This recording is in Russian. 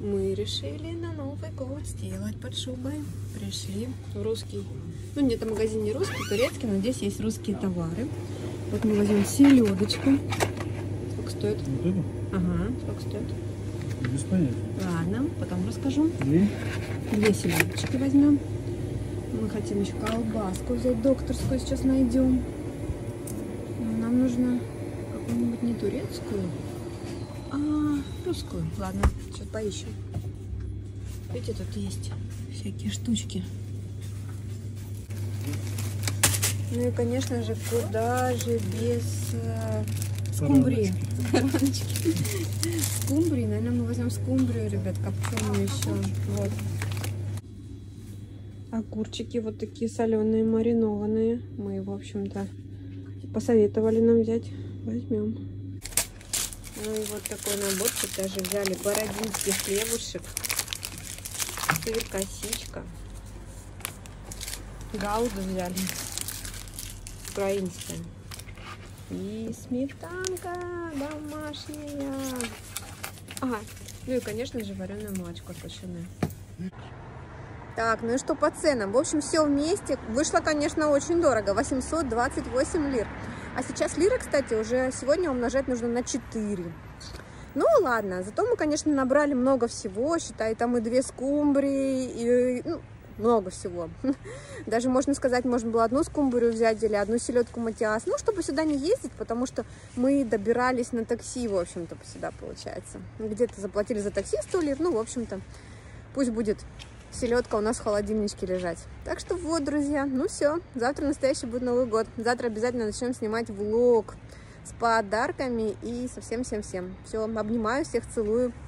Мы решили на Новый год сделать под шубой. Пришли в русский. Ну, нет, это магазин не русский, турецкий, но здесь есть русские товары. Вот мы возьмем селедочку. Сколько стоит? Вот это? Ага, сколько стоит? Без понятия. Ладно, потом расскажу. Две селедочки возьмем. Мы хотим еще колбаску взять, докторскую сейчас найдем. Но нам нужно какую-нибудь не турецкую, а русскую. Ладно, сейчас поищем. Видите, тут есть всякие штучки. Ну и, конечно же, куда же без скумбрии. Скумбрии, наверное, мы возьмем скумбрию, ребят, копченую еще. Вот. Огурчики вот такие соленые, маринованные. Мы, в общем-то, посоветовали нам взять. Возьмем. Ну и вот такой набор. Тут даже взяли бородинский хлебушек. Сыр, косичка. Гауда взяли. Украинская. И сметанка домашняя. Ага. Ну и, конечно же, вареное молочко сгущенное. Так, ну и что по ценам? В общем, все вместе вышло, конечно, очень дорого. 828 лир. А сейчас лира, кстати, уже сегодня умножать нужно на 4. Ну ладно, зато мы, конечно, набрали много всего. Считай, там и 2 скумбрии, и ну, много всего. Даже, можно сказать, можно было одну скумбрию взять или одну селедку матиас. Ну, чтобы сюда не ездить, потому что мы добирались на такси, в общем-то, сюда, получается. Где-то заплатили за такси 100 лир. Ну, в общем-то, пусть будет селедка у нас в холодильничке лежать. Так что вот, друзья, ну все. Завтра настоящий будет Новый год. Завтра обязательно начнем снимать влог с подарками и со всем-всем-всем. Все, обнимаю, всех целую.